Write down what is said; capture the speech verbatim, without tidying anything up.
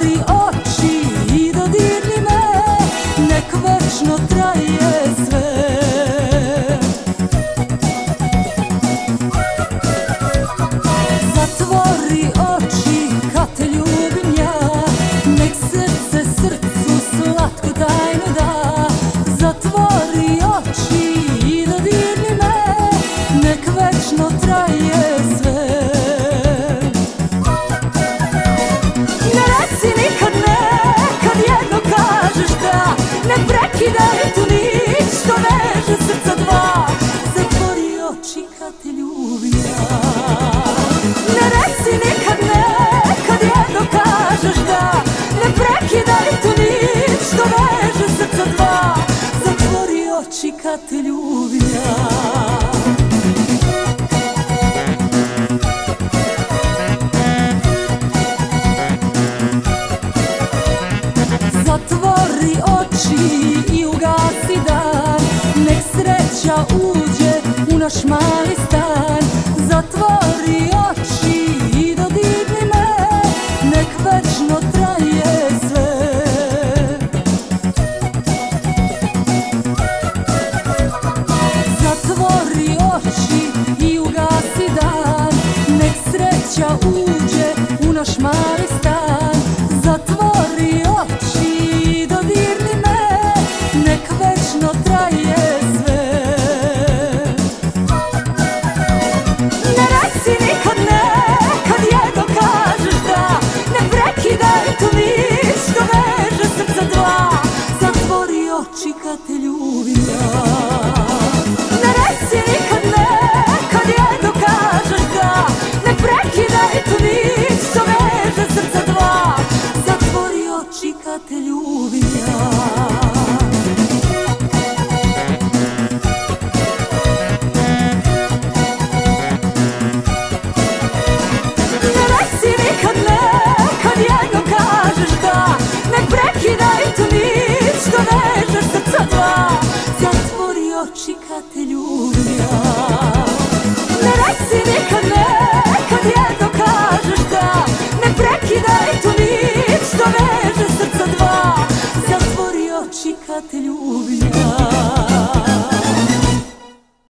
Zatvori oči i dodirni me, nek večno traje sve. Zatvori oči kad te ljubim ja, nek srce srcu slatko tajno da. Zatvori oči i dodirni me, nek večno traje sve. Ne reci nikad ne, kad jedno kažeš da, ne prekidaj tu nić što veže srca dva. Zatvori oči kad te ljubim ja. Ne reci nikad ne, kad jedno kažeš da, ne prekidaj tu nić što veže srca dva. Zatvori oči kad te ljubim ja. Zatvori oči i ugasi dan, nek sreća uđe u naš mali stan. Zatvori oči i dodirni me, nek večno traje sve. Zatvori oči i ugasi dan, nek sreća uđe u naš mali stan. Zatvori oči i dodirni me, nek večno traje sve. Ne reci nikad ne, kad jedno kažeš da, ne prekidaj tu nić što veže srca dva. Zatvori oči kad te ljubim ja. Ne reci nikad ne, kad jedno kažeš da, ne prekidaj tu nić što veže srca dva. Zatvori oči kad te ljubim ja. Ne reci nikad ne, kad jedno kažeš da, ne prekidaj tu nić što veže srca dva. Zatvori oči kad te ljubim ja. Ne reci nikad ne, kad jedno kažeš da, ne prekidaj tu nić što veže srca dva. Zatvori oči kad te ljubim.